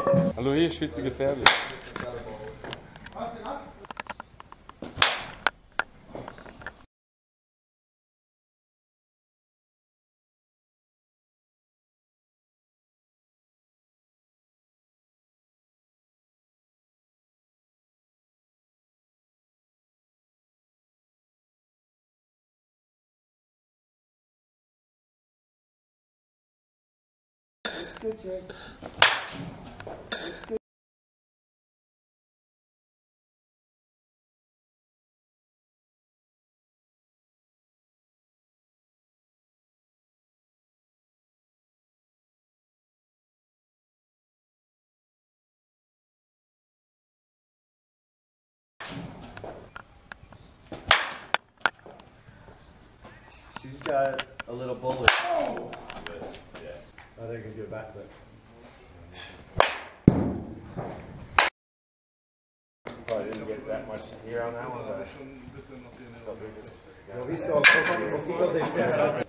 Hallo, hier ist Schwitze gefährlich. It's good, Jake. It's good. She's got a little bullet. Oh! Good. Yeah. Oh, they're going to do a backflip. Probably didn't get that much here on that one, but No, he's still there.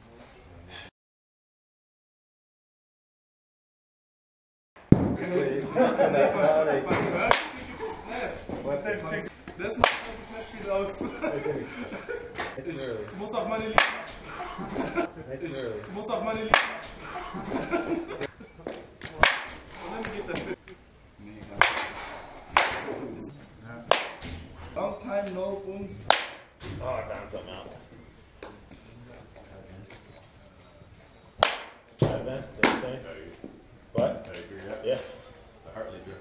Das macht nicht viel aus. Ich muss auf meine Linie. Ich muss auf meine Linie. Und dann geht das. Long time no booms. oh, I found something out. Side bend, same thing. What? Yeah. The Hartley drift.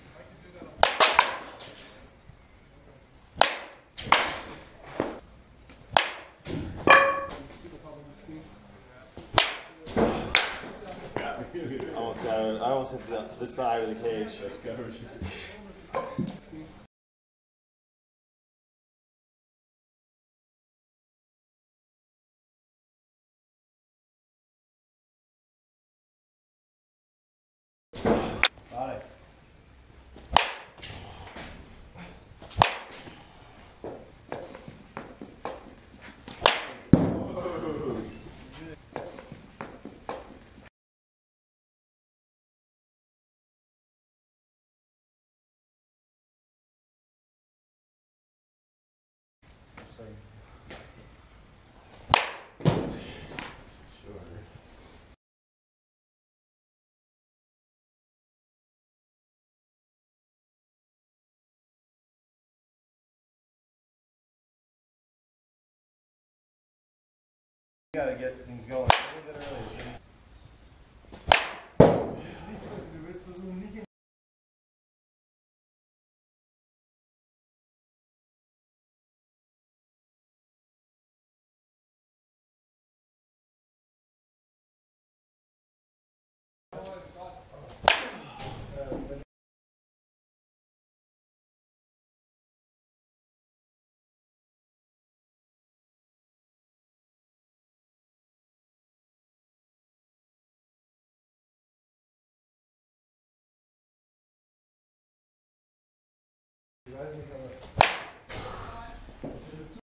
I almost hit the side of the cage. Got it. You gotta get things going a little bit earlier.